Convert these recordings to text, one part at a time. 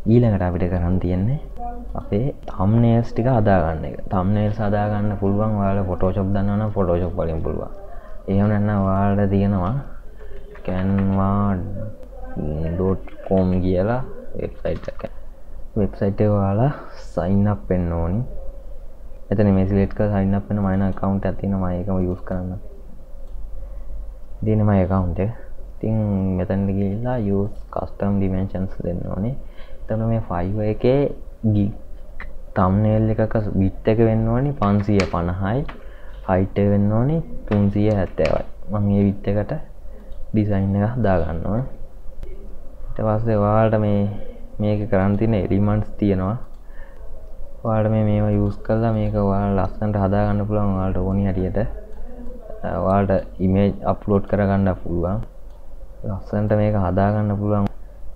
ඊළඟට අපිට කරන්න තියෙන්නේ අපේ thumbnails ටික හදාගන්න එක. thumbnails හදාගන්න පුළුවන් ඔයාලා Photoshop දන්නවා නම් Photoshop වලින් පුළුවන්. එහෙම නැත්නම් ඔයාලට තියෙනවා canva.com කියලා වෙබ්සයිට් එකක්. වෙබ්සයිට් එක ඔයාලා sign up වෙන්න ඕනි. එතන මේ select කරලා sign up වෙන මම account එකක් තියෙනවා මම ඒකම use කරන්න. දෙන්න මගේ account එක. ඉතින් මෙතනට ගිහිල්ලා use custom dimensions දෙන්න ඕනේ. එතන මේ Fiverr එකේ gig thumbnail එකක width එක වෙන්න ඕනේ 550යි, height එක වෙන්න ඕනේ 370යි. මම මේ width එකට design එක හදා ගන්න ඕනේ. ඊට පස්සේ ඔයාලට මේක කරන්න තියෙන elements තියෙනවා. ඔයාලට මේවා use කරලා මේක ඔයාලා ලස්සනට හදා ගන්න පුළුවන් ඔයාලට ඕනි හැටියට. ඔයාලට image upload කරගන්න පුළුවන්. ලස්සනට මේක හදා ගන්න පුළුවන්.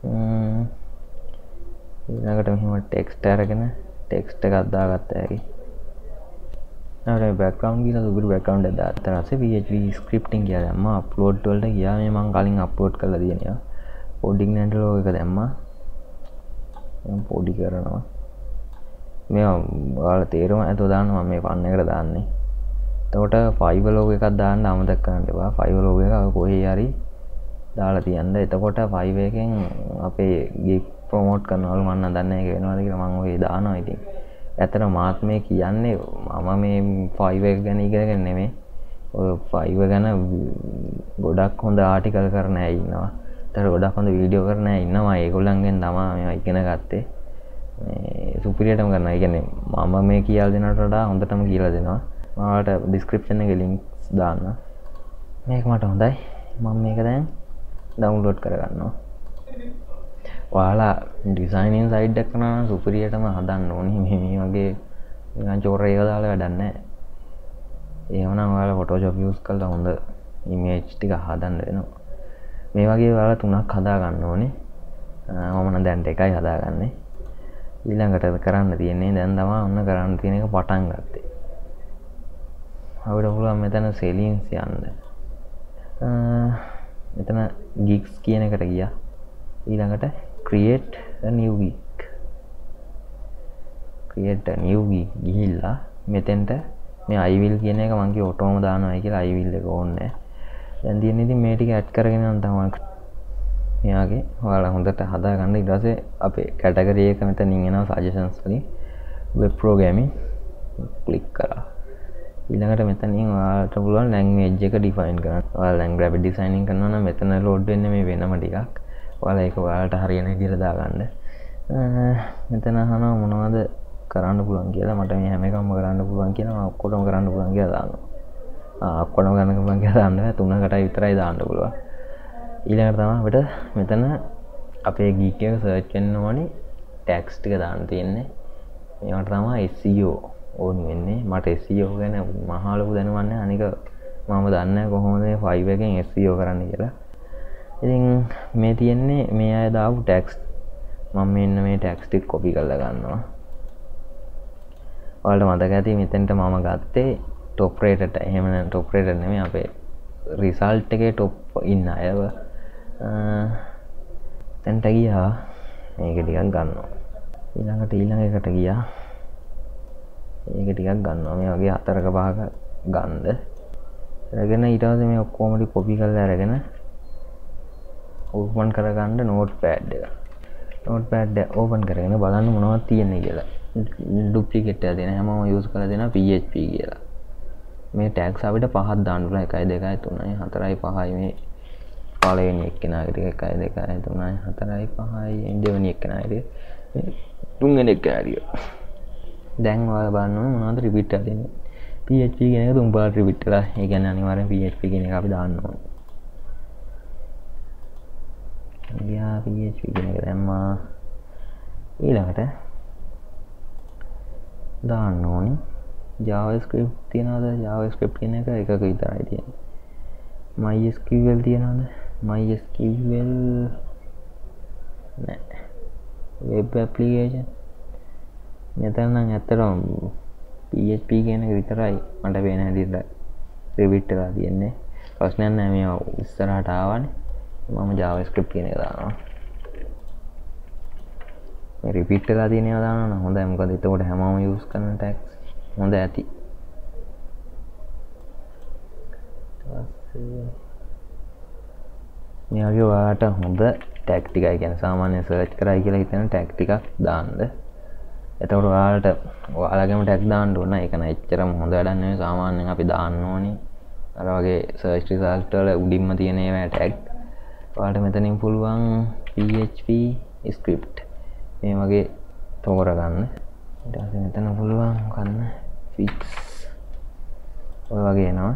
ඊළඟට මෙහෙම ටෙක්ස්ට් අරගෙන ටෙක්ස්ට් එකක් දාගත්ත හැකි. ඊළඟට බෑග්ග්‍රවුන්ඩ් කියලා සුපිරි බෑග්ග්‍රවුන්ඩ් එකක් දාන්න. ඊට පස්සේ PHP ස්ක්‍රිප්ටිං කියලා දැම්මා. අප්ලෝඩ් වලට ගියා. මේ මම කලින් අප්ලෝඩ් කරලා තියෙනවා. පොඩික් නැන්ට ලෝගෝ එක දැම්මා. මම පොඩි කරනවා. මේ ඔයාලා තේරුම ඇතෝ දාන්න මම මේ ෆන් එකට දාන්නේ. එතකොට Fiverr ලෝගෝ එකක් දාන්න අමතක කරන්න එපා. Fiverr ලෝගෝ එක කොහේ හරි දාලා තියන්න. එතකොට Fiverr එකෙන් අපේ gig ප්‍රොමෝට් කරනවලු මම නම් දන්නේ ඒක වෙනවද කියලා මම ඔය දානවා ඉතින්. ඇත්තට මාත් මේ කියන්නේ මම මේ Fiverr එක ගැන ඉගෙනගෙන නෙමෙයි. ඔය Fiverr ගැන ගොඩක් හොඳ ආටිකල් කරන අය ඉන්නවා. ඒතර ගොඩක් හොඳ වීඩියෝ කරන අය ඉන්නවා. ඒගොල්ලන්ගෙන් තමයි මේවා ඉගෙන ගත්තේ. මේ සුපිරියටම කරනවා. ඒ කියන්නේ මම මේ කියලා දෙනවට වඩා හොඳටම කියලා දෙනවා. මම ඔයාලට description එකේ links දාන්න. මේක මට හොඳයි. මම මේක දැන් download කරගන්නවා. ඔයාලා ඩිසයිනින් සයිඩ් එක කරනවා නම් සුපිරියටම හදන්න ඕනේ. මේ වගේ නිකන් චෝරේ එක දාලා වැඩක් නැහැ. එහෙමනම් ඔයාලා Photoshop use කරලා හොඳ image ටික හදන්න වෙනවා. මේ වගේ ඔයාලා 3ක් හදා ගන්න ඕනේ. මම නම් දැන් දෙකයි හදාගන්නේ. ඊළඟට කරන්න තියෙන්නේ දැන් තමයි ඔන්න කරන්න තියෙන එක පටන් ගත්තේ. අපිට පුළුවන් මෙතන settings යන්න. මෙතන gigs කියන එකට ගියා. ඊළඟට create a new gig ගිහිල්ලා මෙතෙන්ට මේ I will කියන එක මම කිය ඔටෝම දානවායි කියලා I will එක ඕනේ. දැන් තියෙන්නේ ඉතින් මේ ටික ඇඩ් කරගෙන යන තමයි මෙයාගේ ඔයාලා හොඳට හදාගන්න. ඊට පස්සේ අපේ කැටගරි එක මෙතනින් එනවා suggestions වලින් web programming ක්ලික් කරා. ඊළඟට මෙතනින් ඔයාලට පුළුවන් language එක define කරන්න. ඔයාලා lang graphic designing කරනවා නම් මෙතන load වෙන්නේ මේ වෙනම ටිකක්. ඔයාලා ඒක ඔයාලට හරියන විදිහට දාගන්න. මෙතන අහනවා මොනවද කරන්න පුළුවන් කියලා. මට මේ හැම එකක්ම කරන්න පුළුවන් කියලා මම ඔක්කොටම කරන්න පුළුවන් කියලා දානවා. ඔක්කොටම කරන්න පුළුවන් කියලා දාන්න බෑ. 3කටයි විතරයි දාන්න පුළුවන්. ඊළඟට තමයි අපිට මෙතන අපේ geek එක search වෙන්න ඕනේ. tags ටික දාන්න තියෙන්නේ. මේවට තමයි SEO ඕනි වෙන්නේ. මට SEO ගැන මහා ලොකු දැනුමක් නැහැ. අනික මම දන්නේ නැහැ කොහොමද මේ Fiverr එකෙන් SEO කරන්න කියලා. ඉතින් මේ තියෙන්නේ මේ අය දාපු tags. මම මෙන්න මේ tags ටික copy කරලා ගන්නවා. ඔයාලට මතක ඇති මෙතෙන්ට මම ගත්තේ top rated. එහෙම නැත්නම් top rated නෙමෙයි අපේ result එකේ top ඉන්න අයව. තැන්ට ගියා මේක ටිකක් ගන්නවා. ඊළඟට ඊළඟ එකට ගියා. මේක ටිකක් ගන්නවා. මේ වගේ 4ක 5ක ගන්නද. අරගෙන ඊට පස්සේ මේ ඔක්කොම ටික copy කරලා අරගෙන open කරගන්න notepad එක. notepad එක open කරගෙන බලන්න මොනවද තියෙන්නේ කියලා. duplicate එක දෙන හැමෝම use කරලා දෙනවා PHP කියලා. මේ tags අපිට 5ක් දාන්න පුළුවන්. 1 2 3 4 5යි මේ පළවෙනි එක්කෙනාගේ ටික 1 2 3 4 5යි දෙවෙනි එක්කෙනාගේ මේ තුන්වෙනි එක්කෙනාගේ. දැන් ඔයාලා බලන්න ඕනේ මොනවද repeat එකක් දෙන්නේ. PHP කියන එක තුන් පාරක් repeat කරලා. ඒ කියන්නේ අනිවාර්යෙන් PHP කියන එක අපි දාන්න ඕනේ. ගියා PHP කියන එක දැම්මා. ඊළඟට දාන්න ඕනේ JavaScript තියනවාද? JavaScript කියන එක එකක විතරයි තියෙන්නේ. MySQL තියනවාද? MySQL නෑ. web application මෙතන නම් ඇත්තටම PHP කියන එක විතරයි මට වෙන හැටියට repeat කරලා තියෙන්නේ. ප්‍රශ්නයක් නෑ. මේ ඉස්සරහට ආවනේ. මම JavaScript කියන එක දානවා. මේ රිපීට් වෙලා තියෙන ඒවා දානවා නම් හොඳයි. මොකද එතකොට හැමෝම යූස් කරන ටැග්ස් හොඳ ඇති. මේ වගේ ඔයාලට හොඳ ටැග් ටිකයි කියන්නේ සාමාන්‍ය සර්ච් කරයි කියලා හිතන ටැග් ටිකක් දාන්න. එතකොට ඔයාලට ඔයාලගේම ටැග් දාන්න ඕන. ඒක නෑ එච්චරම හොඳ වැඩක් නෙවෙයි. සාමාන්‍යයෙන් අපි දාන්න ඕනි අර වගේ සර්ච් රිසල්ට් වල උඩින්ම තියෙන ඒවා ටැග්. ඔයාලට මෙතනින් පුළුවන් PHP script මේ වගේ තෝරගන්න. ඊට පස්සේ මෙතන පුළුවන් ගන්න fix ඔය වගේ එනවා.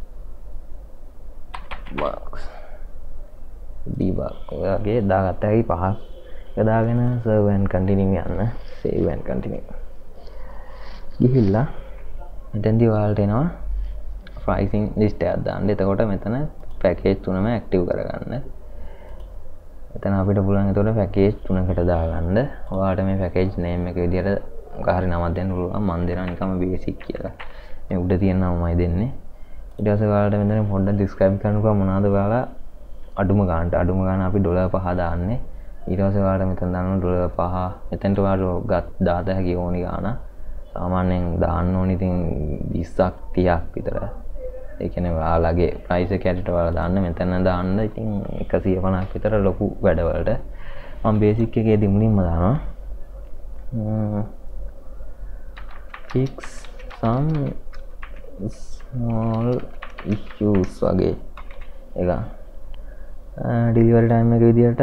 box debug ඔය වගේ දාගත්ත හැකි පහක්. ඒක දාගෙන save and continue යන්න. save and continue ගිහිල්ලා මෙතෙන්දී ඔයාලට එනවා pricing list එකක් දාන්න. එතකොට මෙතන පැකේජ් තුනම ඇක්ටිව් කරගන්න. එතන අපිට පුළුවන් එතකොට පැකේජ් තුනකට දාගන්න. ඔයාලට මේ පැකේජ් නේම් එක විදිහට මොකක් හරි නමක් දෙන්න පුළුවන්. මම දෙනවා නිකම්ම බේසික් කියලා. මේ උඩ තියෙන නමමයි දෙන්නේ. ඊට පස්සේ ඔයාලට මෙතන පොඩ්ඩක් describe කරන්නකෝ මොනවද ඔයාලා අඩුම ගාන අපි $5 දාන්නේ. ඊට පස්සේ ඔයාලට මෙතන දානවා $5. මෙතනට ඔයාලට දාත හැකි ඕනි ගාන. සාමාන්‍යයෙන් දාන්න ඕනි ඉතින් 20ක් 30ක් විතර. ඒ කියන්නේ ඔයාලගේ ප්‍රයිස් එක ඇටට ඔයාලා දාන්න. මෙතන දාන්න ඉතින් 150ක් විතර ලොකු වැඩවලට. මම බේසික් එකේදී මුලින්ම දානවා. fix some small issues වගේ එක. ඩෙලිවරි ටයිම් එක විදිහට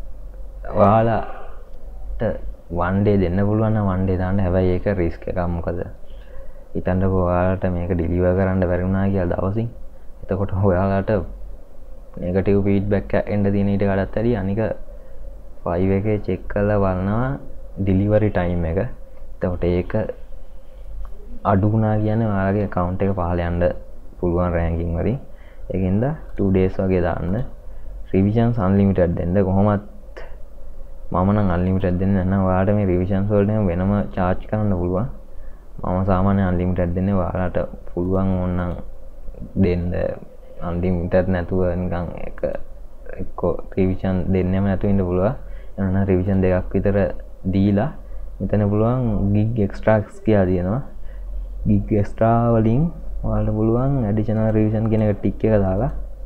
ඔයාලට one day දෙන්න පුළුවන් නම් one day දාන්න. හැබැයි ඒක රිස්ක් එකක්. මොකද හිතන්නකෝ ඔයාලට මේක ඩිලිවර් කරන්න බැරි වුණා කියලා දවසින්. එතකොට ඔයාලට නෙගටිව් ෆීඩ්බැක් එකක් එන්න තියෙන ඊට වඩාත් වැඩි අනික 5 එකේ චෙක් කරලා බලනවා ඩිලිවරි ටයිම් එක. එතකොට ඒක අඩු වුණා කියන්නේ ඔයාලගේ account එක පහළ යන්න පුළුවන් රෑන්කින් වලින්. ඒකින්ද 2 days වගේ දාන්න. revisions unlimited දෙන්න. කොහොමත් මම නම් unlimited දෙන්නේ නැහැ. ඔයාලට මේ revisions වලට වෙනම charge කරන්න පුළුවන්. මම සාමාන්‍ය unlimited දෙන්නේ. ඔයාලට පුළුවන් ඕනනම් දෙන්න unlimited නැතුව නිකන් එක්ක revision දෙන්නෙම නැතුව ඉන්න පුළුවන්. එනවා revision දෙකක් විතර දීලා මෙතන පුළුවන් gig extras කියලා තියෙනවා. gig extra වලින් ඔයාලට පුළුවන් additional revision කියන එක ටික් එක දාලා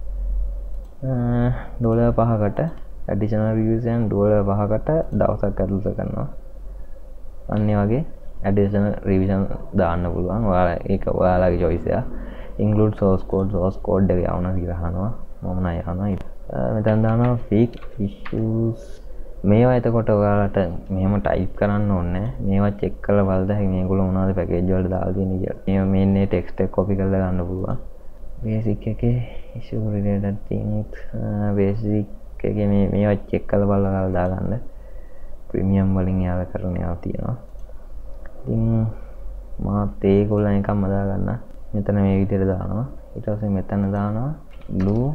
$5කට additional revision $5කට දවසක් ඇතුළත කරනවා. අන්න ඒ වගේ additional revision දාන්න පුළුවන්. ඔයාලා ඒක ඔයාලගේ choice එක. include source code එක යවනවා කියලා අහනවා. මම නෑ යනවා. මෙතන දානවා fix issues. මේවා එතකොට ඔයාලට මෙහෙම ටයිප් කරන්න ඕනේ. මේවා චෙක් කරලා බලද්දී මේගොල්ලෝ මොනවද පැකේජ් වලට දාලා තියෙන්නේ කියලා. මේවා මේන්නේ ටෙක්ස්ට් එක කොපි කරලා ගන්න පුළුවන්. බේසික් එකේ issue related things බේසික් එකේ මේවා චෙක් කරලා බලලා දාගන්න. ප්‍රීමියම් වලින් යාලා කරන ඒවා තියෙනවා. ඉතින් මාත් ඒගොල්ලන් එකක්ම දාගන්න. මෙතන මේ විදිහට දානවා. ඊට පස්සේ මෙතන දානවා blue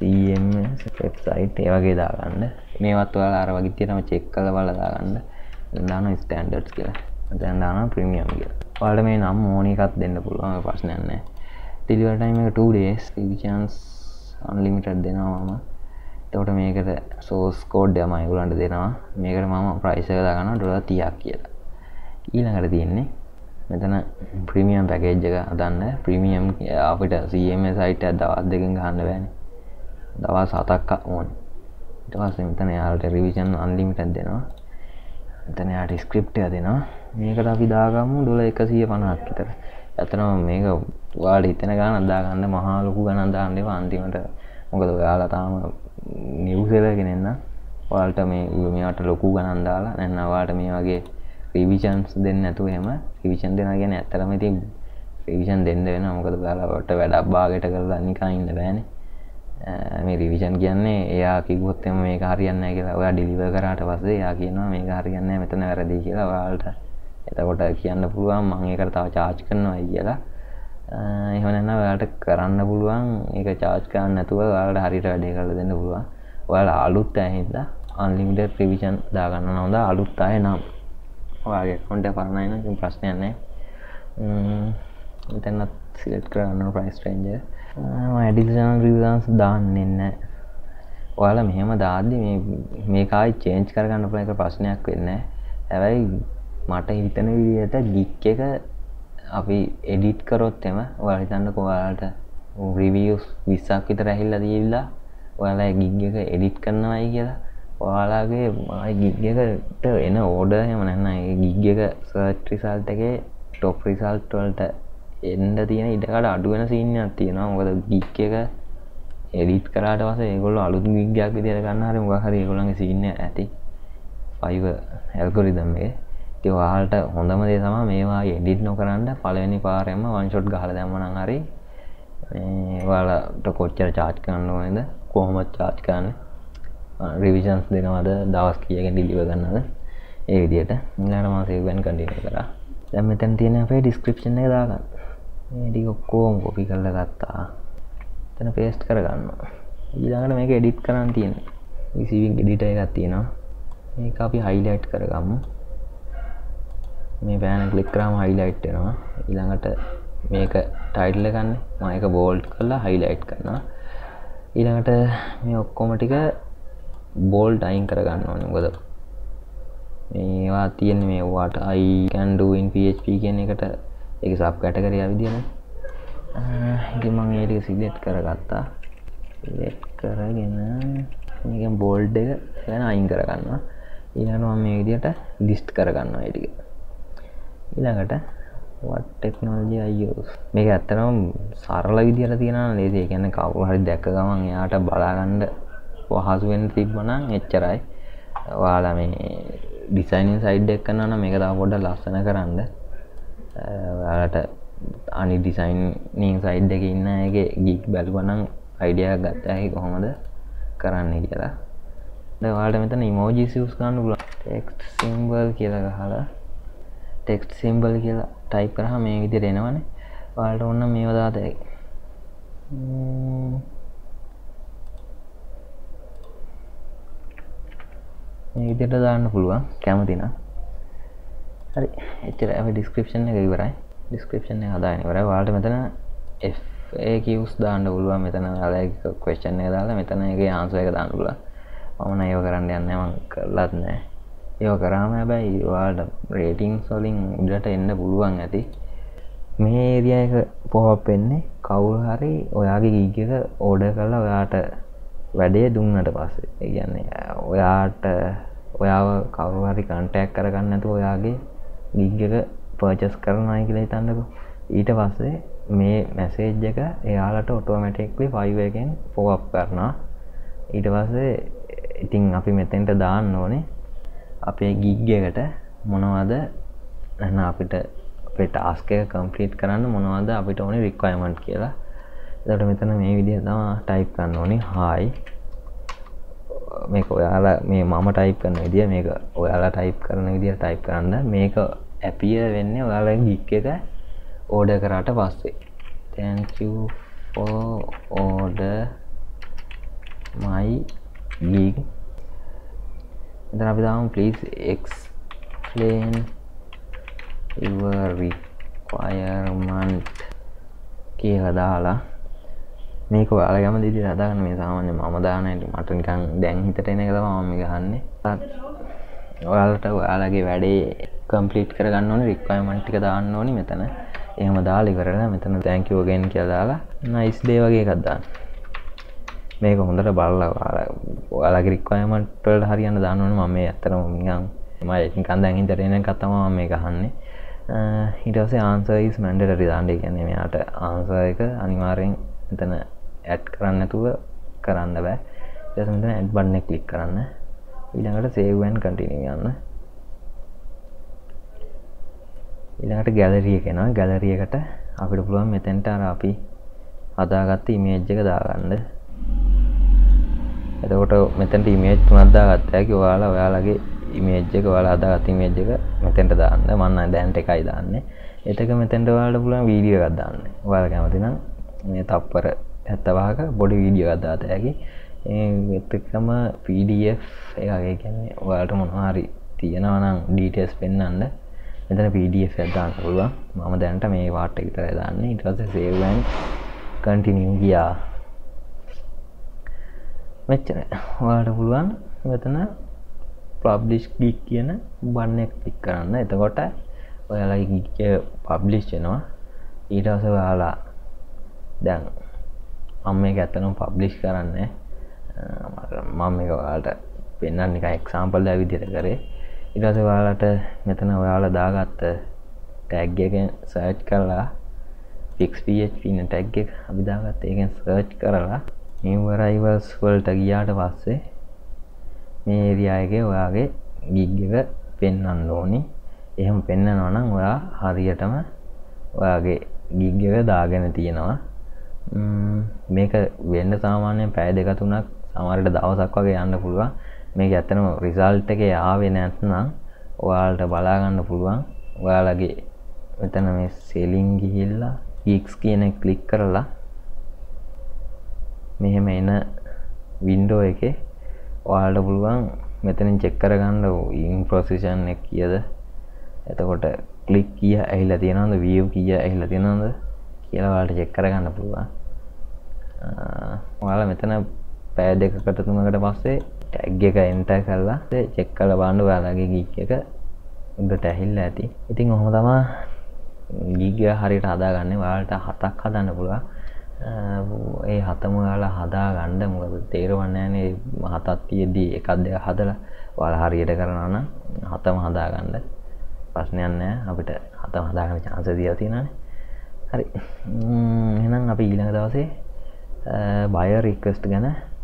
CMS website ඒ වගේ දාගන්න. මේවත් ඔයාලා අර වගේ තියෙනම චෙක් කරලා බලලා දාගන්න. දැන් දානවා standards කියලා. දැන් දානවා premium කියලා. ඔයාලට මේ නම් ඕන එකක් දෙන්න පුළුවන්. ඒ ප්‍රශ්නයක් නැහැ. delivery time එක 2 days. revisions unlimited දෙනවා මම. එතකොට මේකට source code එකම ඒගොල්ලන්ට දෙනවා. මේකට මම price එක දාගන්නවා $30ක් කියලා. ඊළඟට තියෙන්නේ මෙතන ප්‍රීමියම් පැකේජ් එක හදන්න. ප්‍රීමියම් අපිට CMS site එක දවස් දෙකකින් ගහන්න බෑනේ. දවස් 7ක් ඕනේ. ඊට පස්සේ මෙතන යාලට revision unlimited දෙනවා. මෙතන යාට script එක දෙනවා. මේකට අපි දාගමු $150ක් විතර. ඇත්තටම මේක ඔයාලට හිතෙන ගානක් දාගන්න මහා ලොකු ගණන් දාන්න එපා අන්තිමට. මොකද ඔයාලා තාම new seller කෙනෙක් නම් ඔයාලට මේවට ලොකු ගණන් දාලා නැත්නම් ඔයාලට මේ වගේ revisions දෙන්න නැතුව එහෙම revision දෙනවා කියන්නේ ඇත්තටම ඉතින් revision දෙන්න වෙනවා. මොකද ඔයාලට වැඩක් භාගයට කරලා නිකන් ඉන්න බෑනේ. මේ revision කියන්නේ එයා කිව්වොත් එම මේක හරියන්නේ නැහැ කියලා. ඔයා deliver කරාට පස්සේ එයා කියනවා මේක හරියන්නේ නැහැ මෙතන වැරදි කියලා ඔයාලට. එතකොට කියන්න පුළුවන් මම ඒකට තව charge කරනවායි කියලා. එහෙම නැත්නම් ඔයාලට කරන්න පුළුවන් ඒක charge කරන්න නැතුව ඔයාලට හරියට වැඩේ කරලා දෙන්න පුළුවන්. ඔයාලා අලුත් අය හින්දා unlimited revision දාගන්න නම් හොඳ. අලුත් අය නම් ඔයාගේ account එක පරණයි නම් කිසි ප්‍රශ්නයක් නැහැ. මෙතනත් select කරගන්න price range එක. මම additional revisions දාන්නේ නැහැ. ඔයාලා මෙහෙම දාද්දි මේක ආයි change කරගන්න පුළුවන් එක ප්‍රශ්නයක් වෙන්නේ නැහැ. හැබැයි මට හිතන විදිහට ගික් එක අපි එඩිට් කරොත් එම ඔයාලා හිතන්නකෝ ඔයාලට රිවිව්ස් 20ක් විතර ඇහිලා දීලා ඔයාලා ගිග් එක එඩිට් කරනවායි කියලා ඔයාලගේ ගිග් එකට එන ඕඩර් එහෙම නැත්නම් ඒ ගිග් එක සර්ච් රිසල්ට් එකේ টොප් රිසල්ට් වලට එන්න තියෙන ඉඩකඩ අඩු වෙන සීන් එකක් තියෙනවා. මොකද ගිග් එක එඩිට් කරාට පස්සේ ඒගොල්ලෝ අලුත් ගිග් එකක් විදියට ගන්න හරි මොකක් හරි ඒගොල්ලන්ගේ සීන් එක ඇති fiverr ඇල්ගොරිතම් එකේ. ඉතින් ඔයාලට හොඳම දේ තමයි මේවා එඩිට් නොකරන්න පළවෙනි පාරෙම වන් ෂොට් ගහලා දැම්මම නම් හරි මේ ඔයාලට කොච්චර charge කරන්න ඕනේද කොහොමද charge කරන්නේ රිවිෂන්ස් දෙනවද දවස් කීයකින් ඩිලිවර් කරනවද ඒ විදිහට ඊළඟට මම සේව් වෙන කන්ටිනියු කරා. දැන් මෙතන තියෙන අපේ ඩිස්ක්‍රිප්ෂන් එක දාගන්න. මේ ටික ඔක්කොම කොපි කරලා ගත්තා. එතන පේස්ට් කරගන්නවා. ඊළඟට මේක එඩිට් කරන්න තියෙනවා. receiving editor එකක් තියෙනවා. මේක අපි highlight කරගමු. මේ බෑන ක්ලික් කරාම highlight වෙනවා. ඊළඟට මේක title එක ගන්න. මම ඒක bold කරලා highlight කරනවා. ඊළඟට මේ ඔක්කොම ටික bold අයින් කරගන්න ඕනේ. මොකද මේවා තියෙන්නේ මේ what I can do in PHP කියන එකට ඒක sub category ආ විදියනේ. ඉතින් මම ඒ ටික select කරගත්තා. select කරගෙන මේකෙන් bold එක ගැන අයින් කරගන්නවා. ඊළඟට මම මේ විදියට list කරගන්නවා ඒ ටික. ඊළඟට what technology I use මේක ඇත්තටම සරල විදියට තියෙනවා නේද? ඒ කියන්නේ කවුරු හරි දැක්ක ගමන් එයාට බලා ගන්න පහසු වෙන්න තිබ්බනම් එච්චරයි. ඔයාලා මේ ඩිසයිනින් සයිඩ් එක කරනවා නම් මේක තව පොඩ්ඩක් ලස්සන කරන්න. ඔයාලට අනි ඩිසයිනින් සයිඩ් එකේ ඉන්න අයගේ ගිග් බලුවා නම් අයිඩියා එකක් ගත්තා හැකි කොහොමද කරන්නේ කියලා. දැන් ඔයාලට මෙතන emojis use කරන්න පුළුවන්. text symbol කියලා ගහලා text symbol කියලා type කරාම මේ විදිහට එනවනේ. ඔයාලට ඕන නම් මේව දාත හැකියි. මේ විදිහට දාන්න පුළුවන් කැමති නම්. හරි. එච්චරයි අපි description එක ඉවරයි. description එක හදාගෙන ඉවරයි. ඔයාලට මෙතන FAQs දාන්න පුළුවන්. මෙතන ඔයාලගේ question එක දාලා මෙතන ඒකේ answer එක දාන්න පුළුවන්. මම නම් ඒක කරන්න යන්නේ නැහැ. මම කරලත් නැහැ. ඒක කරාම හැබැයි ඔයාලට රේටින්ග්ස් වලින් උඩට එන්න පුළුවන් ඇති. මේ ඒරියා එක පොප් වෙන්නේ කවුරු හරි ඔයාගේ ගිග් එක ඕඩර් කරලා ඔයාට වැඩේ දුන්නට පස්සේ. ඒ කියන්නේ ඔයාට ඔයාව කවුරු හරි කන්ටැක්ට් කරගන්න නැතුව ඔයාගේ ගිග් එක පර්චේස් කරනවායි කියලා හිතන්නකෝ. ඊට පස්සේ මේ මැසේජ් එක එයාලට ඔටෝමැටික්ලි Fiverr එකෙන් පොප් කරනවා. ඊට පස්සේ ඉතින් අපි මෙතෙන්ට දාන්න ඕනේ අපේ ගිග් එකට මොනවද නැත්නම් අපිට අපේ ටාස්ක් එක කම්ප්ලීට් කරන්න මොනවද අපිට ඕනේ රික්වයර්මන්ට් කියලා. එතකොට මෙතන මේ විදිහට තමයි ටයිප් කරන්න ඕනේ hi. මේක ඔයාලා මේ මම ටයිප් කරන විදිය මේක ඔයාලා ටයිප් කරන විදියට ටයිප් කරන්න. මේක appear වෙන්නේ ඔයාලගේ ගිග් එක ඕඩර් කරාට පස්සේ. thank you for order my gig. then අපි දාමු please explain your requirement කියලා දාලා මේක ඔයාලා ගම දෙවිද හදාගන්න. මේ සාමාන්‍ය මම දාන හැටි මට නිකන් දැන් හිතට එන එක තමයි මම ගහන්නේ. ඔයාලට ඔයාලගේ වැඩේ කම්ප්ලීට් කරගන්න ඕනේ රික්වයර්මන්ට් ටික දාන්න ඕනේ මෙතන. එහෙම දාලා ඉවරලා මෙතන thank you again කියලා දාලා nice day වගේ එකක් දාන්න. මේක හොඳට බලලා ඔයාලගේ රික්වයර්මන්ට් වලට හරියන්න දාන්න ඕනේ. මම මේ ඇත්තටම නිකන් දැන් හිතට එන එකක් තමයි මම මේ ගහන්නේ. ඊට පස්සේ answer is mandatory දාන්න. ඒ කියන්නේ මෙයාට answer එක අනිවාර්යෙන් මෙතන ඇඩ් කරන්න නැතුව කරන්න බෑ. ඊට පස්සේ මෙතන add button එක ක්ලික් කරන්න. ඊළඟට save and continue යන්න. ඊළඟට gallery එක එනවා. gallery එකට අපිට පුළුවන් මෙතෙන්ට අර අපි හදාගත්ත image එක දාගන්න. එතකොට මෙතෙන්ට image තුනක් දාගත්ත හැකි. ඔයාලගේ image එක ඔයාලා හදාගත්ත image එක මෙතෙන්ට දාන්න. මම නම් දැන් එකයි දාන්නේ. එතක මෙතෙන්ට ඔයාලට පුළුවන් වීඩියෝ එකක් දාන්න. ඔයාලා කැමති නම් මේ තප්පර 75ක පොඩි වීඩියෝ එකක් දාත හැකි. ඒත් එක්කම PDF එකක්. ඒ කියන්නේ ඔයාලට මොනවා හරි තියෙනවා නම් details පෙන්වන්න මෙතන PDF එකක් දාන්න පුළුවන්. මම දැනට මේ වාට් එක විතරයි දාන්නේ. ඊට පස්සේ save and continue ගියා. මෙච්චරයි. ඔයාලට පුළුවන් මෙතන publish gig කියන බටන් එක ක්ලික් කරන්න. එතකොට ඔයාලගේ gig එක publish වෙනවා. ඊට පස්සේ ඔයාලා දැන් මම මේක ඇත්තටම publish කරන්නේ මම මේක ඔයාලට පෙන්නන්න නිකන් example එකක් විදිහට කරේ. ඊට පස්සේ ඔයාලට මෙතන ඔයාලා දාගත්ත tag එකෙන් search කරලා fix php න tag එක අපි දාගත්ත එකෙන් search කරලා new arrivals වලට ගියාට පස්සේ මේ area එකේ ඔයාගේ gig එක පෙන්වන්න ඕනි. එහෙම පෙන්නනවා නම් ඔයා හරියටම ඔයාගේ gig එක දාගෙන තියෙනවා. මේක වෙන්න සාමාන්‍යයෙන් පැය දෙක තුනක් සමහරවිට දවසක් වගේ යන්න පුළුවන්. මේක ඇත්තටම result එකේ ආවේ නැත්නම් ඔයාලට බලා ගන්න පුළුවන්. ඔයාලගේ මෙතන මේ selling ගිහිල්ලා gigs කියන එක click කරලා මෙහෙම එන window එකේ ඔයාලට පුළුවන් මෙතනින් check කරගන්න in position එක කීයද. එතකොට click කීය ඇහිලා තියෙනවද, view කීය ඇහිලා තියෙනවද කියලා ඔයාලට check කරගන්න පුළුවන්. ඔයාලා මෙතන පැය දෙකකට තුනකට පස්සේ tag එක enter කරලා check කරලා බලන්න ඔයාලගේ gig එක උඩට ඇහිලා ඇති. ඉතින් ඔහොම තමයි gig එක හරියට හදාගන්නේ. ඔයාලට 7ක් හදන්න පුළුවන්. ඒ 7ම ඔයාලා හදාගන්න මොකද තේරෙන්නේ නැහනේ 7ක් තියෙද්දි එකක් දෙකක් හදලා ඔයාලා හරියට කරනවා නම් 7ම හදාගන්න ප්‍රශ්නයක් නැහැ. අපිට 7ම හදාගන්න chance දීලා තියෙනවානේ. හරි. එහෙනම් අපි ඊළඟ දවසේ buyer request ගැන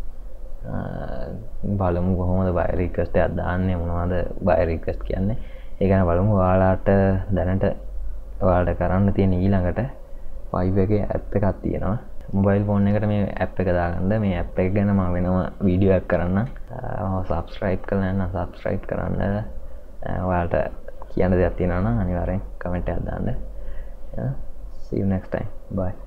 බලමු. කොහොමද buyer request එකක් දාන්නේ, මොනවද buyer request කියන්නේ, ඒ ගැන බලමු. ඔයාලට දැනට ඔයාලට කරන්න තියෙන ඊළඟට fiverr එකේ app එකක් තියෙනවා. mobile phone එකට මේ app එක දාගන්න. මේ app එක ගැන මම වෙනම වීඩියෝ එකක් කරන්නම්. subscribe කරලා නැත්නම් subscribe කරන්න. ඔයාලට කියන්න දෙයක් තියෙනවා නම් අනිවාර්යෙන් comment එකක් දාන්න. See you next time. Bye.